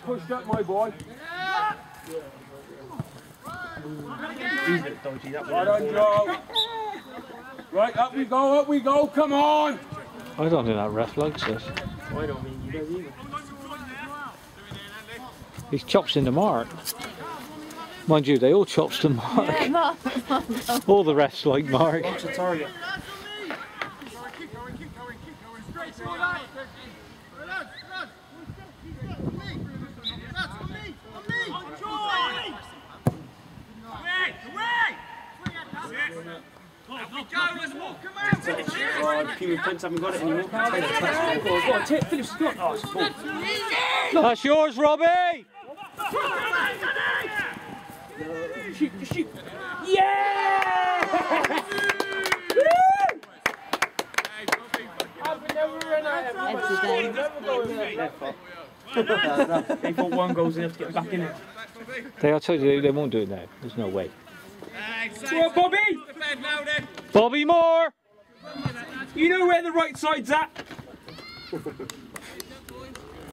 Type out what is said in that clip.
pushed up, my boy. He's a bit dodgy, that Right on, Joe. Right, up we go, come on! I don't think that ref likes us. I don't mean you guys either. He's chops in the mark. Mind you, they all chops to mark. Yeah, All the refs like mark. Watch the target. Human punts haven't got it anymore. Go on, Phillips has got it. Oh, it's a ball. That's yours, Robbie! Shoot. Yeah! They thought one goes in to get back in it. I told you they won't do it now. There's no way. Go on, Bobby! Bobby Moore! You know where the right side's at?